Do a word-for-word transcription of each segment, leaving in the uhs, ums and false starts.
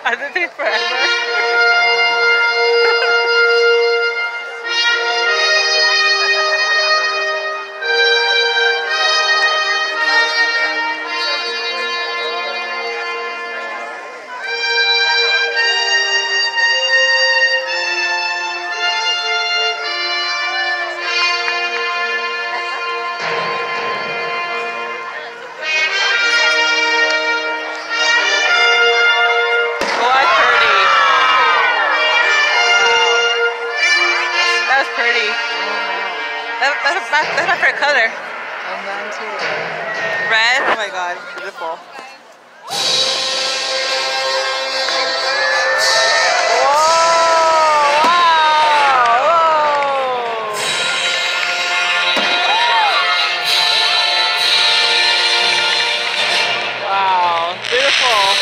God, it takes forever. That, that's, my, that's my favorite color. And mine too. Red? Oh my god, beautiful. Wow, beautiful.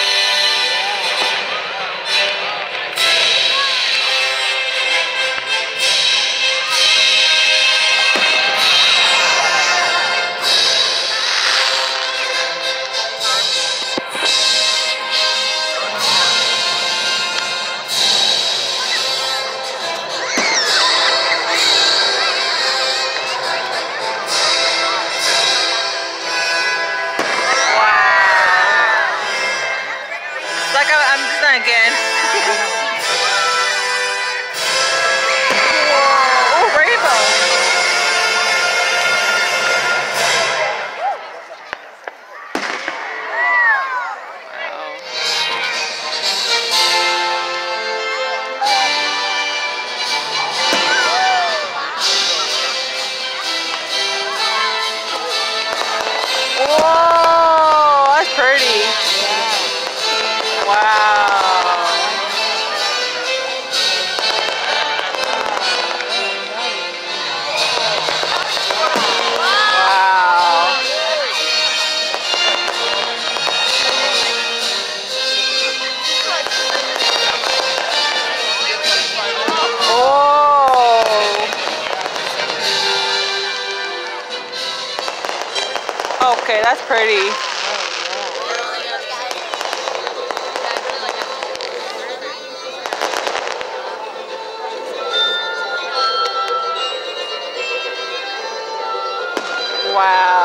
Again. Whoa. Oh, rainbow. Whoa, that's pretty. Wow. Okay, that's pretty. Wow.